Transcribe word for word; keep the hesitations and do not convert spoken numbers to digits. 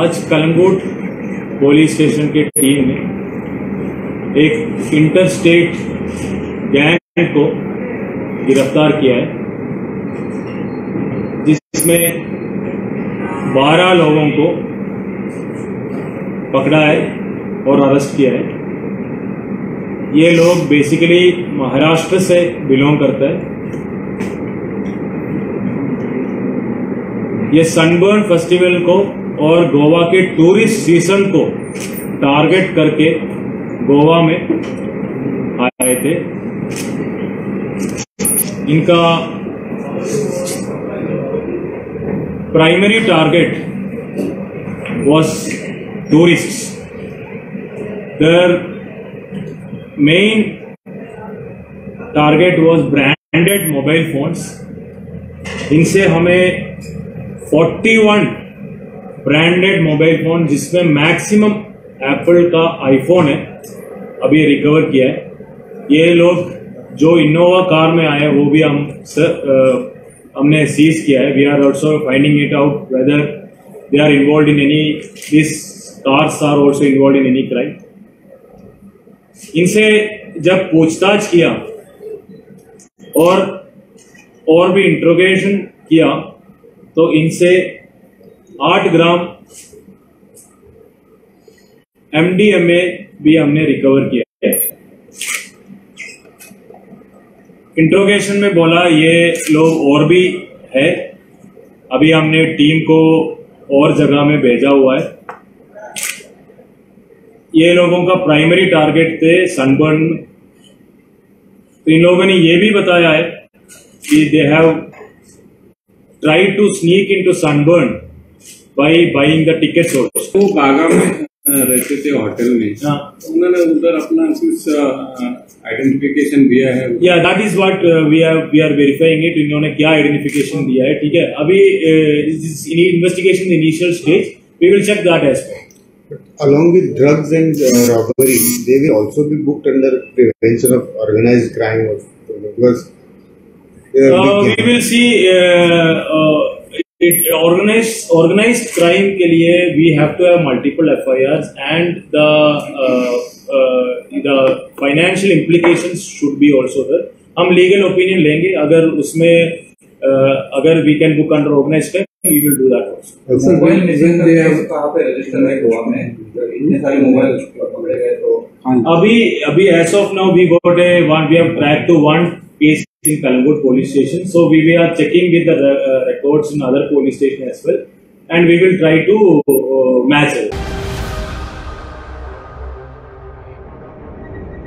आज Calangute police station की team ने एक इंटर स्टेट गैंग को गिरफ्तार किया है, जिसमें बारह लोगों को पकड़ा है और अरेस्ट किया है। ये लोग बेसिकली महाराष्ट्र से बिलोंग करते हैं। ये सनबर्न फेस्टिवल को और गोवा के टूरिस्ट सीजन को टारगेट करके गोवा में आए थे। इनका primary target was tourists. Their main target was branded mobile phones. इनसे हमें इकतालीस ब्रांडेड मोबाइल फोन, जिसमें मैक्सिमम एप्पल का आईफोन है, अभी रिकवर किया है। ये लोग जो इनोवा कार में आए वो भी हम सर, आ, हमने सीज किया है। We are also finding it out whether they are involve in any this cars are also involve in any crime. इनसे जब पूछताछ किया और और भी इंट्रोगेशन किया तो इनसे आठ ग्राम एमडीएमए भी हमने रिकवर किया है। इंट्रोगेशन में बोला ये लोग और भी है। अभी हमने टीम को और जगह में भेजा हुआ है। ये लोगों का प्राइमरी टारगेट थे सनबर्न। इन लोगों ने ये भी बताया है कि they have tried to sneak into Sunburn by buying the tickets also. वो बागा में रहते थे होटल में। हाँ, उन्होंने उधर अपना कुछ आइडेंटिफिकेशन दिया है। या that is what we are we are verifying it. इन्होंने क्या आइडेंटिफिकेशन दिया है, ठीक है। अभी investigation initial stage, we will check that aspect. Along with drugs and uh, robbery, they will also be booked under prevention of organized crime. Because uh, uh, we will see uh, uh, it, organized organized crime के लिए we have to have multiple F I Rs and the uh, uh, the financial implications should be also there. हम legal opinion लेंगे, अगर उसमें uh, अगर we can book under organized crime, we will do that also. Sir mobile missing करके कहाँ पे register है गोवा में? इतने सारे मोबाइल पकड़े गए तो अभी अभी as of now we got a one we have tracked to one case in Kalangut police station, so we, we are checking with the uh, records in other police station as well, and we will try to uh, match it.